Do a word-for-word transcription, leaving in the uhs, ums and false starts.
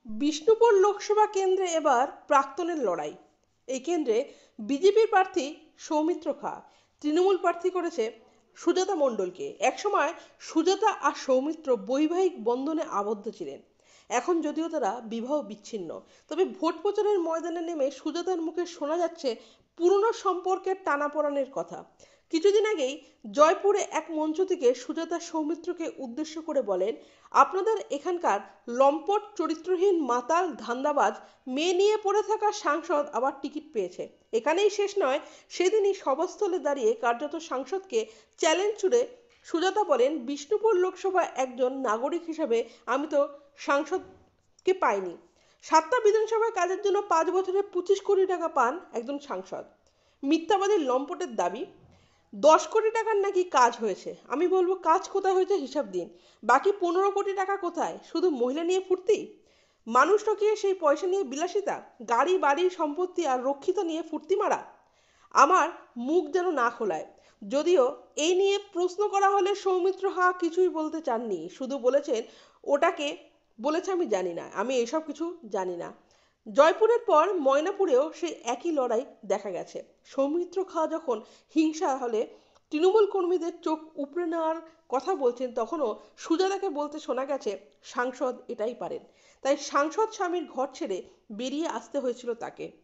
বিষ্ণুপুর লোকসভা কেন্দ্রে এবার প্রাক্তনের লড়াই। এই কেন্দ্রে বিজেপির প্রার্থী সৌমিত্র খা তৃণমূল প্রার্থী করেছে সুজাতা মণ্ডলকে। একসময় সুজাতা আর সৌমিত্র বৈবাহিক বন্ধনে আবদ্ধ ছিলেন। এখন যদিও তারা বিবাহ বিচ্ছিন্ন, তবে ভোট প্রচারের ময়দানে নেমে সুজাতার মুখে শোনা যাচ্ছে পুরনো সম্পর্কের টানাপোড়েনের কথা। কিছুদিন আগেই জয়পুরে এক মঞ্চ থেকে সুজাতা সৌমিত্রকে উদ্দেশ্য করে বলেন, আপনাদের এখানকার লম্পট চরিত্রহীন মাতাল ধান্দাবাজ মেয়ে নিয়ে পড়ে থাকা সাংসদ আবার টিকিট পেয়েছে। এখানেই শেষ নয়, সেদিনই সভাস্থলে দাঁড়িয়ে কার্যত সাংসদকে চ্যালেঞ্জ ছুড়ে সুজাতা বলেন, বিষ্ণুপুর লোকসভায় একজন নাগরিক হিসাবে আমি তো সাংসদকে পাইনি। সাতটা বিধানসভায় কাজের জন্য পাঁচ বছরে পঁচিশ কোটি টাকা পান একজন সাংসদ। মিথ্যাবাদী লম্পটের দাবি দশ কোটি টাকার নাকি কাজ হয়েছে। আমি বলবো, কাজ কোথায় হয়েছে হিসাব দিন। বাকি পনেরো কোটি টাকা কোথায়? শুধু মহিলা নিয়ে ফুর্তি? মানুষ ঠকিয়ে সেই পয়সা নিয়ে বিলাসিতা, গাড়ি বাড়ি সম্পত্তি আর রক্ষিত নিয়ে ফুর্তি মারা। আমার মুখ যেন না খোলায়। যদিও এই নিয়ে প্রশ্ন করা হলে সৌমিত্র হা কিছুই বলতে চাননি, শুধু বলেছেন ওটাকে বলেছে আমি জানি না, আমি এসব কিছু জানি না। জয়পুরের পর ময়নাপুরেও সেই একই লড়াই দেখা গেছে। সৌমিত্র খা যখন হিংসা হলে তৃণমূল কর্মীদের চোখ উপড়ে নেওয়ার কথা বলছেন, তখনও সুজাতাকে বলতে শোনা গেছে সাংসদ এটাই পারেন। তাই সাংসদ স্বামীর ঘর ছেড়ে বেরিয়ে আসতে হয়েছিল তাকে।